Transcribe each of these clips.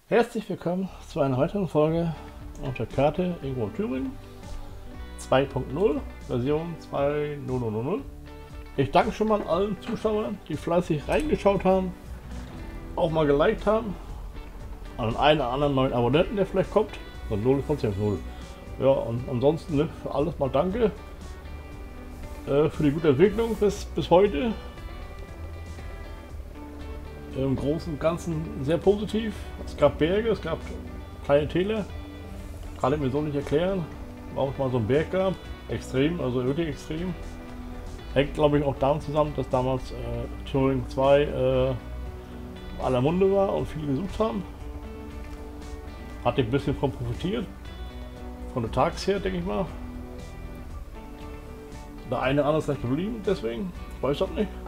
Herzlich willkommen zu einer weiteren Folge auf der Karte irgendwo in Thüringen 2.0 Version 2.0.0.0. Ich danke schon mal allen Zuschauern, die fleißig reingeschaut haben, auch mal geliked haben, an einen oder anderen neuen Abonnenten, der vielleicht kommt. Und 0 ist ja 0. Ja, und ansonsten für alles mal danke für die gute Entwicklung bis heute. Im Großen und Ganzen sehr positiv. Es gab Berge, es gab kleine Täler. Kann ich mir so nicht erklären, warum es mal so einen Berg gab. Extrem, also wirklich extrem. Hängt glaube ich auch damit zusammen, dass damals Turing 2 aller Munde war und viele gesucht haben. Hatte ich ein bisschen von profitiert. Von der Tages her, denke ich mal. Der eine oder andere ist nicht geblieben, deswegen. Ich weiß das nicht.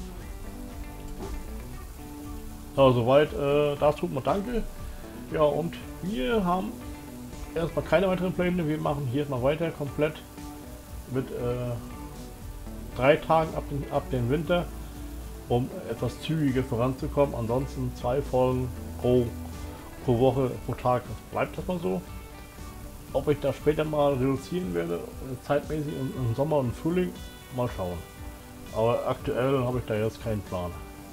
Aber soweit dazu mal danke. Ja, und wir haben erstmal keine weiteren Pläne. Wir machen hier erstmal weiter komplett mit 3 Tagen ab dem Winter, um etwas zügiger voranzukommen. Ansonsten 2 Folgen pro Woche, pro Tag. Das bleibt das mal so. Ob ich das später mal reduzieren werde, zeitmäßig im Sommer und Frühling, mal schauen. Aber aktuell habe ich da jetzt keinen Plan.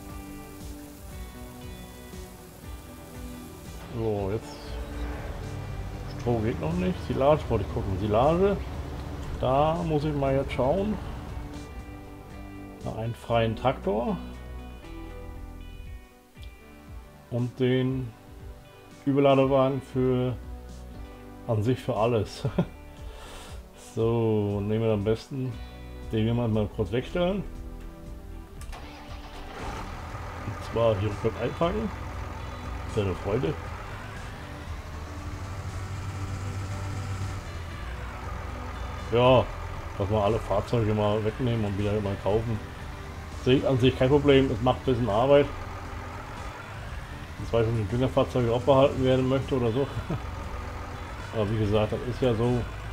So, jetzt Stroh geht noch nicht. Silage wollte ich gucken. Silage, da muss ich mal jetzt schauen. Einen freien Traktor und den Überladewagen für an sich für alles. So, nehmen wir am besten den wir mal kurz wegstellen. Und zwar hier rückwärts einpacken. Sehr eine Freude. Ja, dass wir alle Fahrzeuge mal wegnehmen und wieder mal kaufen. Sehe ich an sich kein Problem, es macht ein bisschen Arbeit. Ich weiß nicht, ob die Düngerfahrzeuge auch behalten werden möchte oder so. Aber wie gesagt, das ist ja so.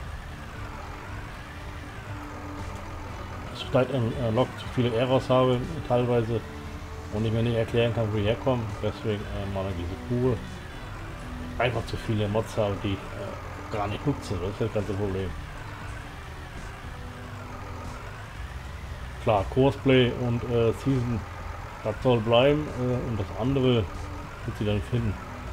Dass ich vielleicht ein Lok zu viele Errors habe, teilweise, und ich mir nicht erklären kann, wo die herkommen. Deswegen mal diese Kur. Einfach zu viele Mods habe, die gar nicht nutze. Das ist das ganze Problem. Klar, Cosplay und Season, das soll bleiben und das andere wird sie dann finden.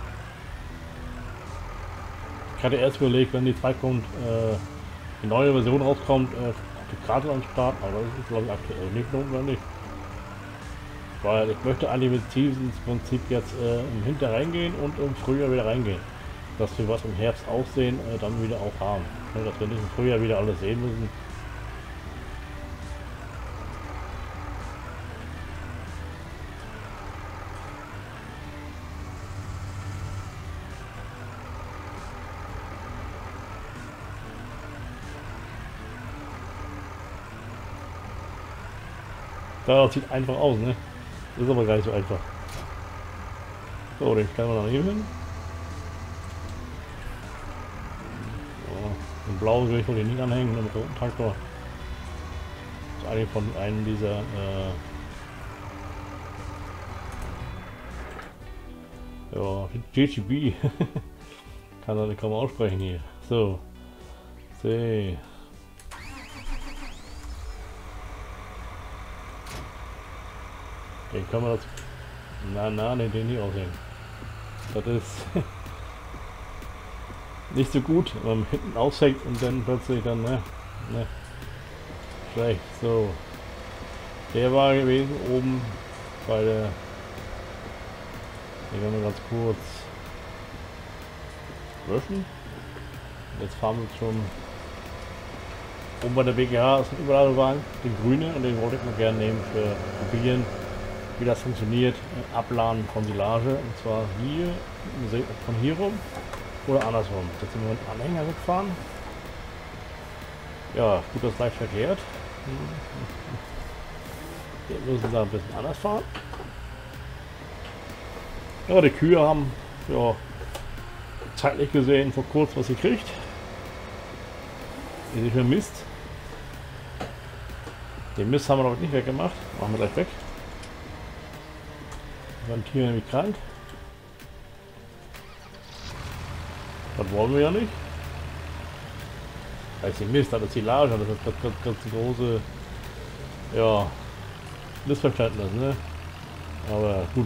Ich hatte erst überlegt, wenn die 2 kommt, die neue Version rauskommt, die Karte anstarten, aber das ist glaube ich aktuell nicht notwendig. Weil ich möchte eigentlich mit Seasons Prinzip jetzt im Winter reingehen und im Frühjahr wieder reingehen. Dass wir was im Herbst aussehen, dann wieder auch haben. Dass wir nicht im Frühjahr wieder alles sehen müssen. Das sieht einfach aus, ne? Ist aber gar nicht so einfach. So, den stellen wir dann hier hin. So, den blauen will ich wohl hier nicht anhängen, den roten Traktor. Das ist eigentlich von einem dieser ja, GGB. Kann er nicht kaum aussprechen hier. So. See. Den können wir das. Den nicht aussehen. Das ist nicht so gut, wenn man hinten aushängt und dann plötzlich dann, ne, schlecht. So. Der war gewesen oben bei der. Hier können wir ganz kurz löschen. Jetzt fahren wir schon. Oben bei der BGH ist ein Überladewagen, den grüne, und den wollte ich mal gerne nehmen für probieren, wie das funktioniert, Abladen von Silage, und zwar hier, von hier rum oder andersrum. Jetzt sind wir mit dem Anhänger gefahren. Ja, gut, das leicht verkehrt. Wir müssen da ein bisschen anders fahren. Ja, die Kühe haben ja zeitlich gesehen vor kurzem was gekriegt. Die sich vermisst. Den Mist haben wir noch nicht weggemacht. Machen wir gleich weg. Waren Tiere nämlich krank. Das wollen wir ja nicht. Das ist die Mist, das ist die Lage, das ist das ganz große, ja, Missverständnis, ne? Aber gut.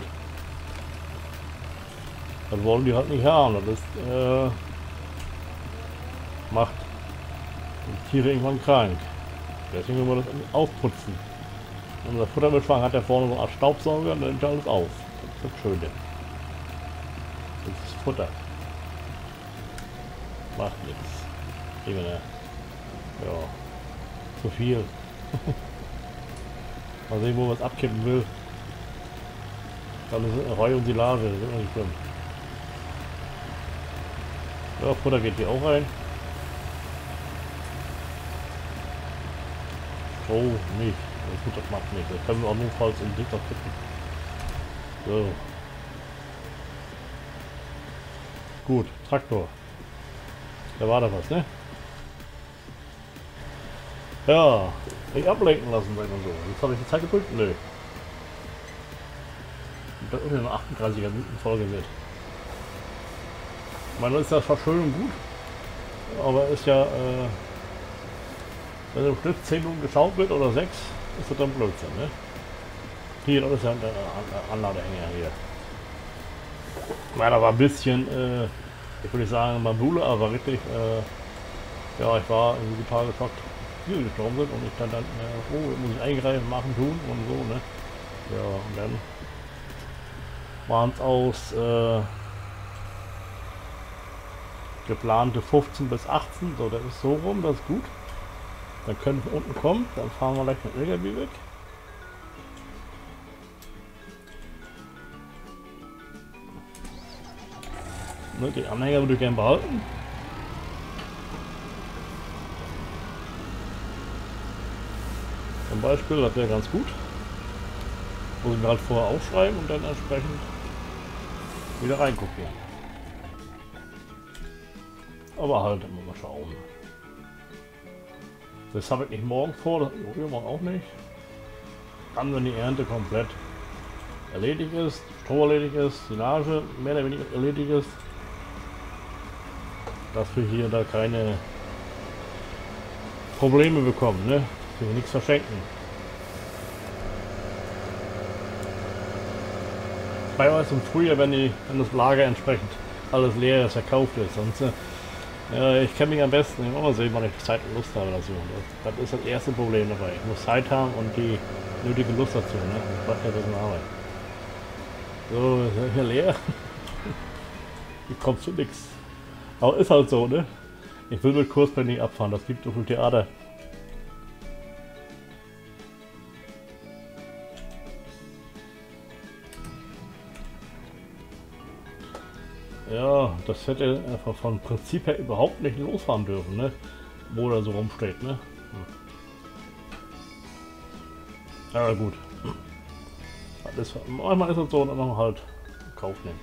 Das wollen die halt nicht haben, das ist, macht die Tiere irgendwann krank. Deswegen müssen wir das aufputzen. Unser Futtermitschwang hat ja vorne so eine Art Staubsauger und dann nimmt er alles auf. Das ist das Schöne. Das ist Futter. Macht nichts. Ja, zu viel. Mal sehen, wo man es abkippen will. Dann ist Heu und Silage, das ist immer nicht schlimm. Ja, Futter geht hier auch rein. Oh, nicht. Gut, das macht nichts. Das können wir auch notfalls im Blick noch kippen. So. Gut, Traktor. Da war da was, ne? Ja, nicht ablenken lassen, sag ich mal so. Jetzt habe ich die Zeit gedrückt? Nö. Und da ist ja eine 38er Minuten Folge wird. Ich meine, das ist ja zwar schön und gut, aber ist ja, wenn im Schnitt 10 Minuten geschaut wird oder 6, ist das dann Blödsinn, ne? Hier, das ist ja der Anladehänger hier. Meiner war ein bisschen, ich würde sagen, Bambule, aber wirklich, ja, ich war irgendwie total geschockt, Tiere gestorben sind und ich dann, oh, muss ich eingreifen, machen, tun und so, ne? Ja, und dann waren es aus geplante 15 bis 18, so, das ist so rum, das ist gut. Dann können wir unten kommen, dann fahren wir gleich mit LKW weg. Ne, den Anhänger würde ich gerne behalten. Zum Beispiel, das wäre ganz gut. Muss ich mir halt vorher aufschreiben und dann entsprechend wieder reinkopieren. Aber halt immer mal schauen. Das habe ich nicht morgen vor, das übermorgen auch nicht. Dann, wenn die Ernte komplett erledigt ist, Stroh erledigt ist, Silage mehr oder weniger erledigt ist, dass wir hier da keine Probleme bekommen, ne? Dass wir hier nichts verschenken. Bei uns im Frühjahr, wenn das Lager entsprechend alles leer ist, verkauft ist. Sonst, ich kenne mich am besten, ich muss mal sehen, wann ich Zeit und Lust habe dazu. Das ist das erste Problem dabei. Ich muss Zeit haben und die nötige Lust dazu, ne? Das macht ja ein bisschen Arbeit. So, ist hier leer. Hier kommt zu nichts. Aber ist halt so, ne? Ich will mit Kursplan nicht abfahren, das gibt so viel Theater. Ja, das hätte einfach von Prinzip her überhaupt nicht losfahren dürfen, ne? Wo er so rumsteht, ne? Aber gut. Manchmal ist es so, dann man halt in Kauf nehmen.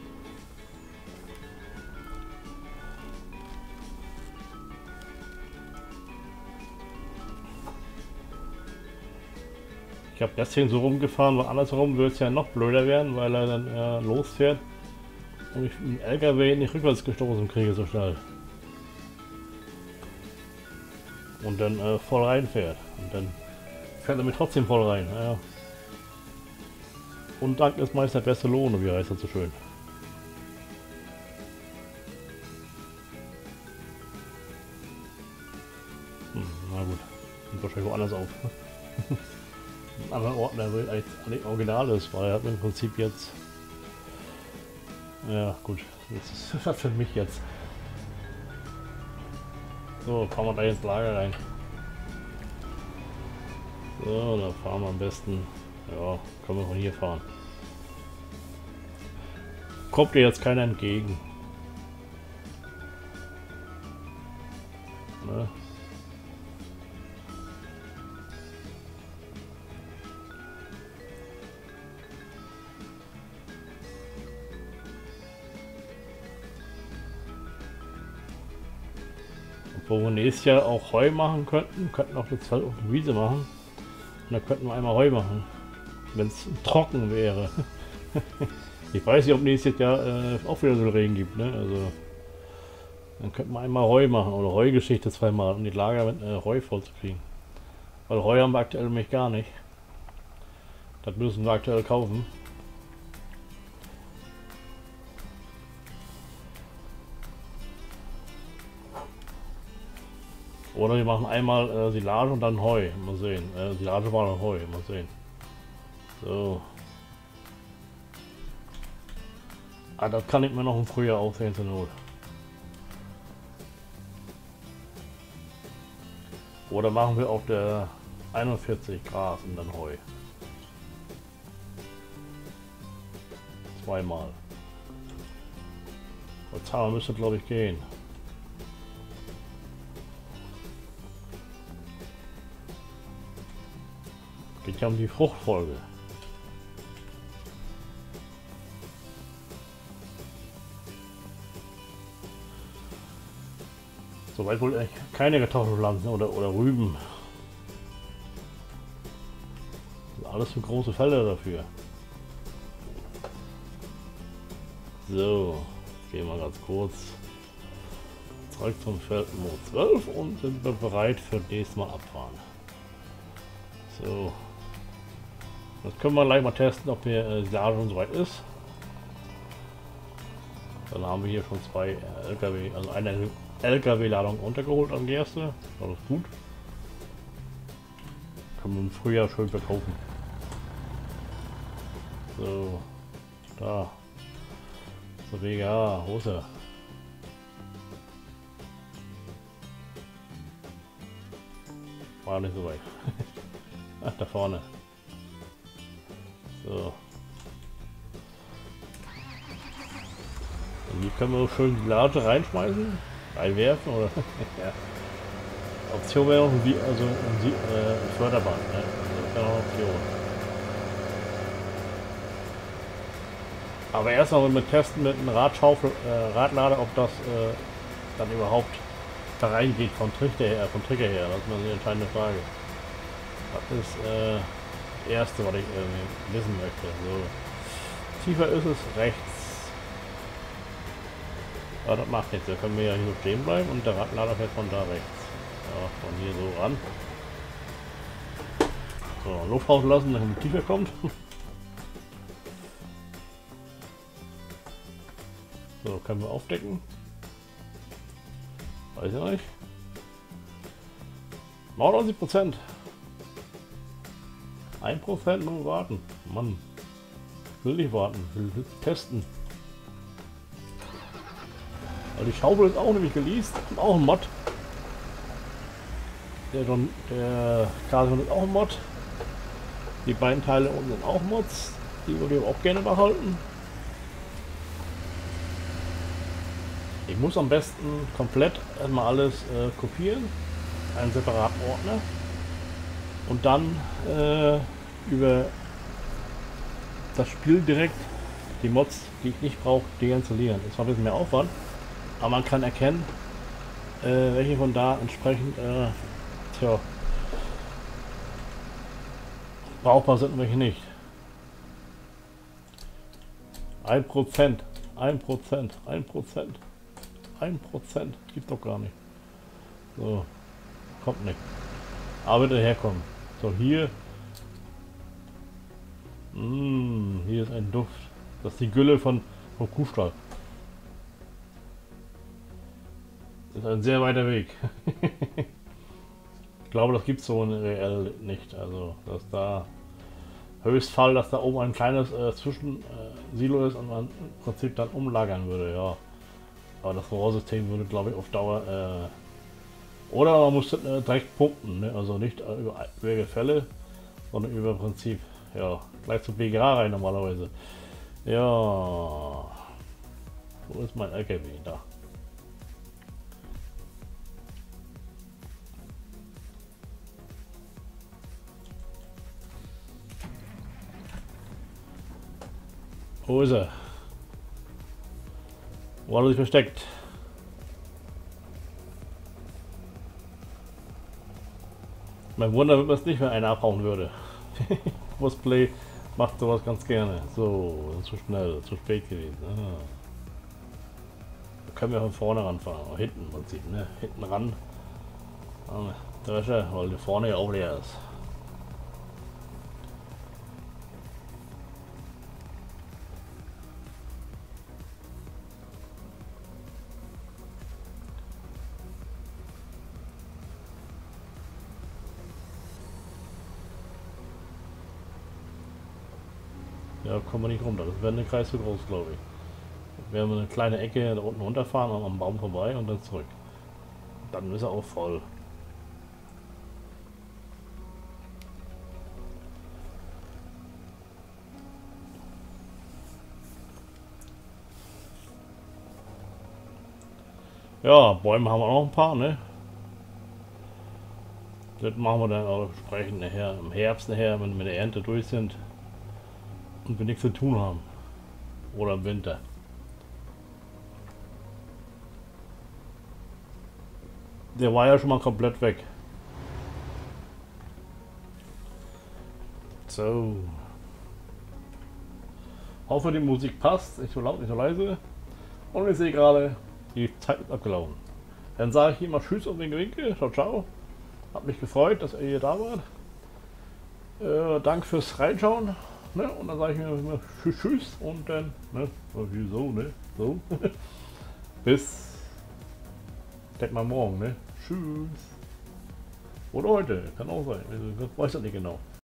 Ich habe deswegen so rumgefahren, weil andersherum würde es ja noch blöder werden, weil er dann losfährt und ich den LKW nicht rückwärts gestoßen kriege so schnell. Und dann voll reinfährt. Und dann fährt er mir trotzdem voll rein. Ja. Und Dank ist meist der beste Lohn, wie heißt das so schön. Na gut, sieht wahrscheinlich woanders auf. An anderen Orten, der will eigentlich original ist, weil er hat im Prinzip jetzt. Ja gut, das ist das für mich jetzt. So, fahren wir da ins Lager rein. So, da fahren wir am besten. Ja, können wir von hier fahren. Kommt dir jetzt keiner entgegen. Ne? Wo wir nächstes Jahr auch Heu machen könnten auch das Feld auf die Wiese machen. Und dann könnten wir einmal Heu machen, wenn es trocken wäre. Ich weiß nicht, ob nächstes Jahr auch wieder so Regen gibt, ne? Also Dann könnte man einmal Heu machen oder Heugeschichte zweimal, um die Lager mit Heu voll zu kriegen. Weil Heu haben wir aktuell nämlich gar nicht. Das müssen wir aktuell kaufen. Oder wir machen einmal Silage und dann Heu. Mal sehen. Silage war dann Heu. Mal sehen. So. Ah, das kann ich mir noch im Frühjahr aussehen zur Not. Oder machen wir auf der 41 Gras und dann Heu. Zweimal. Und zweimal müsste glaube ich gehen. Geht ja um die Fruchtfolge. Soweit wohl eigentlich keine Kartoffelpflanzen oder Rüben. Alles für große Felder dafür. So, gehen wir ganz kurz zurück zum Feld Nummer 12 und sind wir bereit für nächstes Mal abfahren. So, das können wir gleich mal testen, ob der Silage schon soweit ist. Dann haben wir hier schon zwei LKW, also eine LKW-Ladung untergeholt an Gerste. Das ist gut. Können wir im Frühjahr schön verkaufen. So, da. So, Vega, Hose. War nicht so weit. Ach, da vorne. So. Und hier können wir schön die Large reinschmeißen, reinwerfen oder ja. Option wäre noch ein Förderband, ne? Das wäre noch eine Option. Aber erstmal mit testen mit einem Radlader, ob das dann überhaupt da reingeht vom Trigger her. Das ist mal die entscheidende Frage. Das ist das erste, was ich wissen möchte. So. Tiefer ist es rechts. Aber das macht nichts. Da können wir ja hier stehen bleiben und der Radlader fährt von da rechts. Ja, von hier so ran. So, Luft rauslassen, damit die Tiefe kommt. So, können wir aufdecken. Weiß ich nicht. 99%. 1% nur warten. Mann. Will nicht warten. Will testen. Weil die Schaufel ist auch nämlich geleast. Und auch ein Mod. Der Kasion ist auch ein Mod. Die beiden Teile unten sind auch Mods. Die würde ich auch gerne behalten. Ich muss am besten komplett erstmal alles kopieren, einen separaten Ordner und dann über das Spiel direkt die Mods, die ich nicht brauche, deinstallieren. Das war ein bisschen mehr Aufwand, aber man kann erkennen, welche von da entsprechend brauchbar sind und welche nicht. 1%, 1%, 1%. 1% gibt doch gar nicht. So, kommt nicht. Aber bitte herkommen. So, hier. Hier ist ein Duft. Das ist die Gülle vom Kuhstall. Das ist ein sehr weiter Weg. Ich glaube, das gibt es so reell nicht. Also, dass da Höchstfall, dass da oben ein kleines Zwischensilo ist und man im Prinzip dann umlagern würde, ja. Aber das Rohrsystem würde, glaube ich, auf Dauer oder man muss direkt pumpen, ne? Also nicht über Gefälle, sondern über Prinzip, ja, gleich zu BGA rein normalerweise. Ja, wo ist mein LKW? Da. Wo ist er? Wo hat er sich versteckt? Mein Wunder wird es nicht, wenn einer abhauen würde. Cosplay macht sowas ganz gerne. So, zu schnell, zu spät gewesen. Ah. können wir von vorne ranfahren. Hinten im Prinzip, ne? Hinten ran. Drescher, weil die vorne ja auch leer ist. Ja, kommen wir nicht runter. Das wäre ein Kreis zu groß, glaube ich. Wir haben eine kleine Ecke da unten runterfahren und am Baum vorbei und dann zurück. Dann ist er auch voll. Ja, Bäume haben wir auch noch ein paar, ne? Das machen wir dann auch entsprechend nachher im Herbst nachher, wenn wir mit der Ernte durch sind und wir nichts zu tun haben. Oder im Winter. Der war ja schon mal komplett weg. So. Hoffe, die Musik passt, nicht so laut, nicht so leise. Und ich sehe gerade, die Zeit ist abgelaufen. Dann sage ich immer Tschüss und Winke, ciao, ciao. Hat mich gefreut, dass ihr hier da wart. Danke fürs Reinschauen. Ne? Und dann sage ich mir immer Tschüss und dann, ne? Wieso, ne? So. Bis, denk mal morgen, ne? Tschüss. Oder heute, kann auch sein. Ich weiß das nicht genau.